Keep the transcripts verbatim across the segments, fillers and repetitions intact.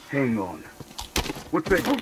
Hang on. What's that?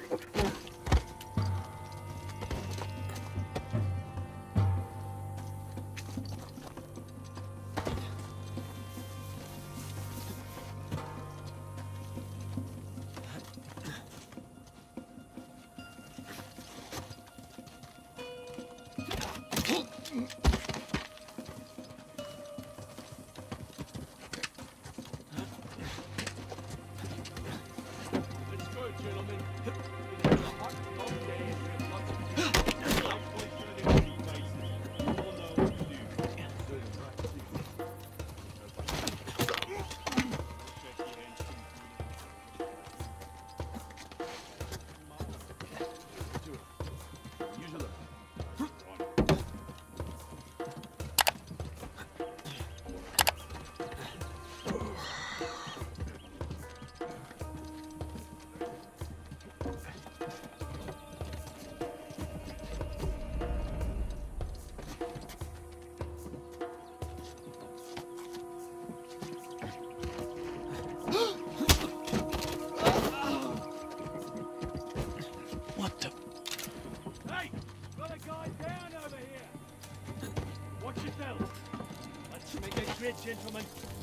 Gentlemen.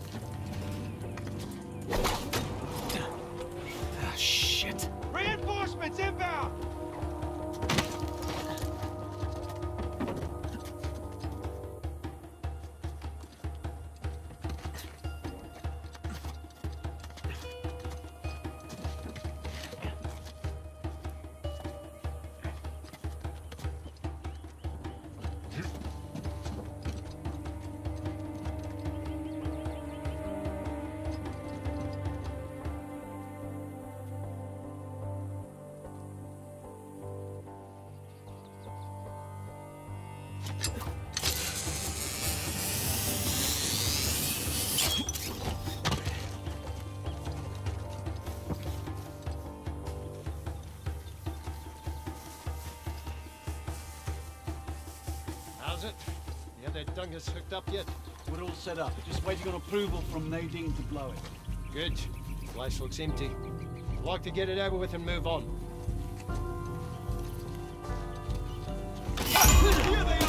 Ah, shit. Reinforcements inbound! How's it? You had that dungus hooked up yet? We're all set up. Just waiting on approval from Nadine to blow it. Good. Place looks empty. I'd like to get it over with and move on. Here they are!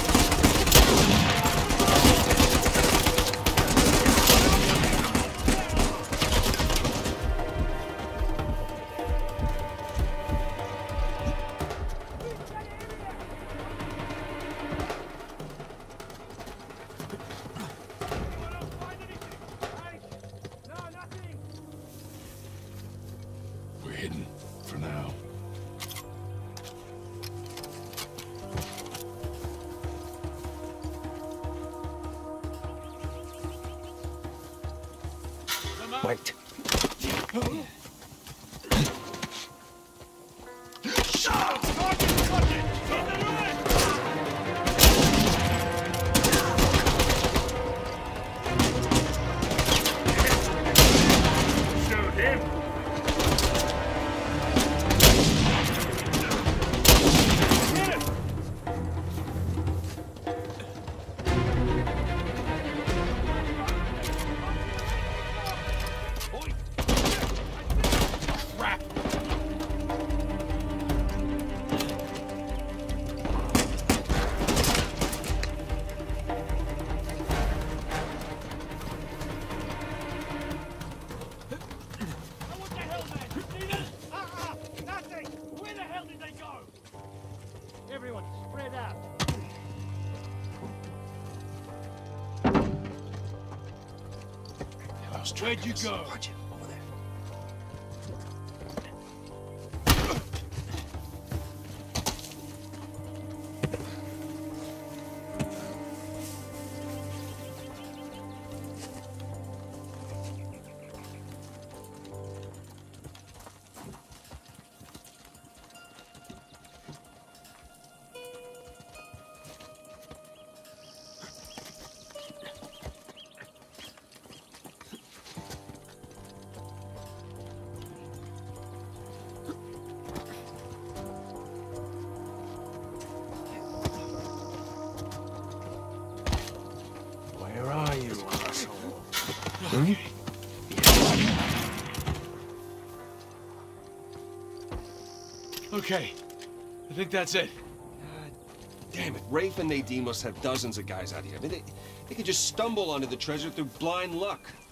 Hidden for now. Wait. Shoot him! Everyone, spread out. Where'd you go? Watch it. Over there. Where are you, asshole? Hmm? Okay. I think that's it. Damn it, Rafe and Nadine must have dozens of guys out here. I mean, they, they could just stumble onto the treasure through blind luck.